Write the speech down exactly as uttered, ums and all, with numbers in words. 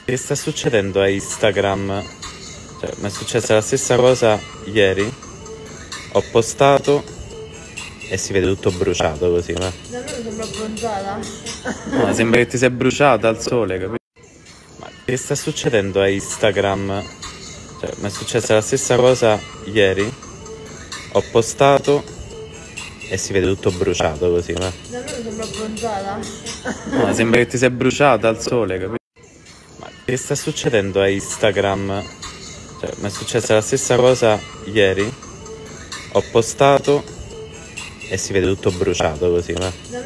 Che sta succedendo a Instagram? Cioè, mi è successa la stessa cosa ieri. Ho postato e si vede tutto bruciato così, ma. Davvero sembra abbronzata? No, sembra che ti sei bruciata al sole, capito? Ma che sta succedendo a Instagram? Cioè, mi è successa la stessa cosa ieri. Ho postato e si vede tutto bruciato così, ma. Davvero sembra abbronzata? No, sembra che ti sei bruciata al sole, capito? Ma che sta succedendo a Instagram? Cioè, mi è successa la stessa cosa ieri. Ho postato e si vede tutto bruciato così, ma.